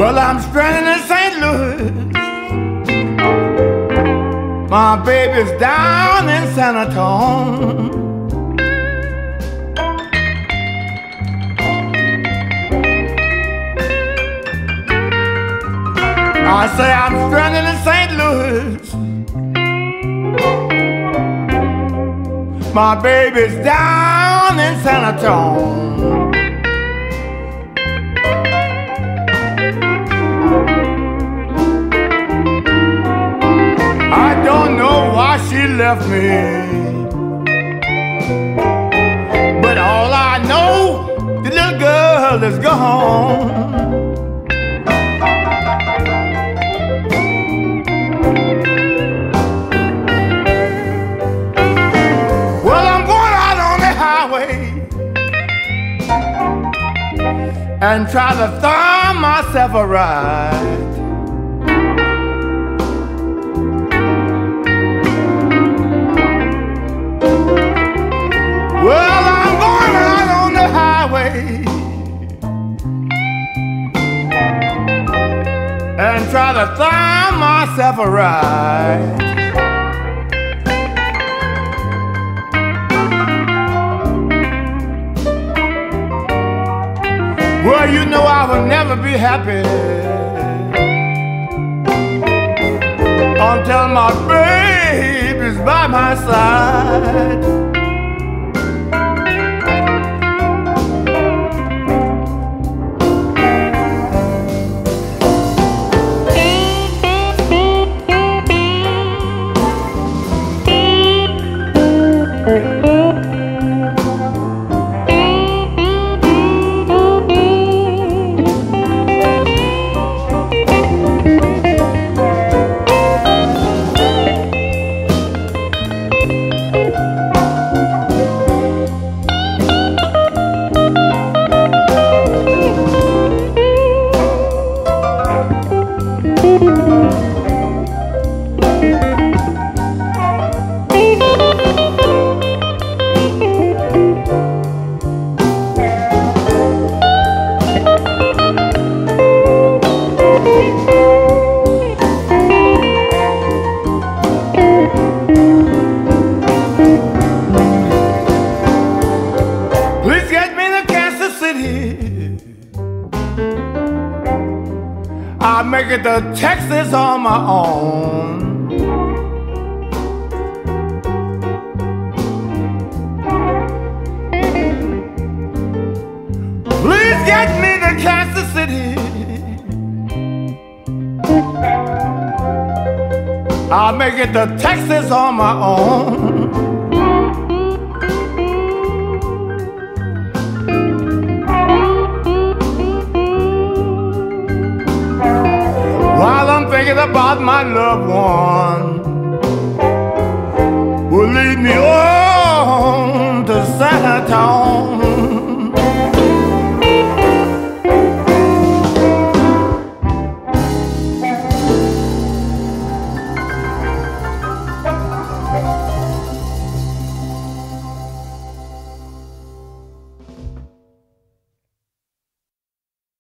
Well, I'm stranded in St. Louis. My baby's down in San Antonio. I say I'm stranded in St. Louis. My baby's down in San Antonio. I don't know why she left me, but all I know, the little girl is gone. Well, I'm going out on the highway and try to find myself a ride. Well, I'm going out on the highway and try to find myself a ride. Well, you know I will never be happy until my baby's by my side. I'll make it to Texas on my own. Please get me to Kansas City. I'll make it to Texas on my own. Thinking about my loved one will lead me on to San Antonio.